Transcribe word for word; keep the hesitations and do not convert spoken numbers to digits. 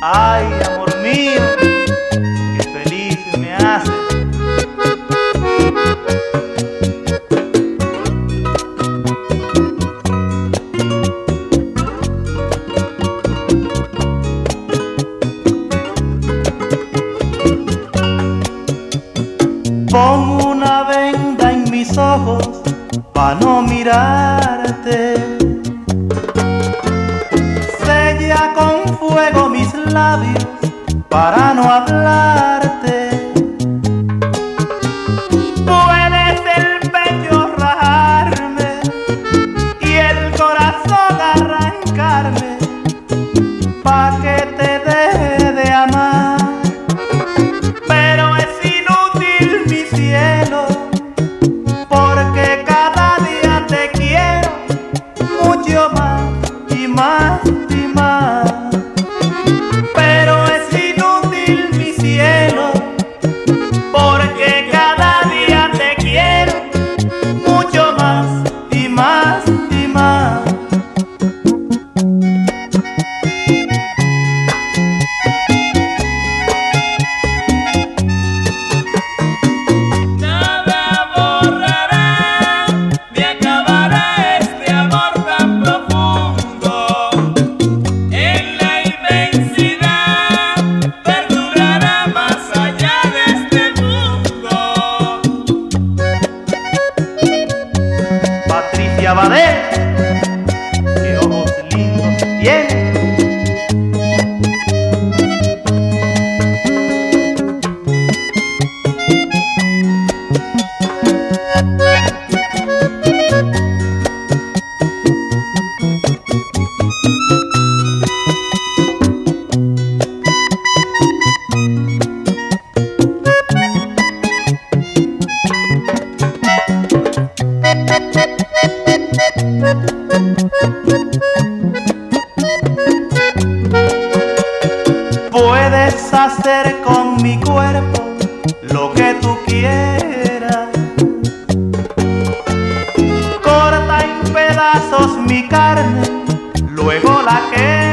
Ay, amor mío, qué feliz me haces. Pon una venda en mis ojos pa' no mirarte. Sella con fuego mis labios para no hablarte. Puedes el pecho rajarme y el corazón arrancarme pa' que te deje de amar. Pero es inútil mi cielo, porque cada día te quiero mucho más y más y más. Pero es inútil mi cielo, porque cada día te quiero mucho más y más y más. Patricia Badel, qué ojos lindos tiene. Puedes hacer con mi cuerpo lo que tú quieras. Corta en pedazos mi carne, luego la quemas.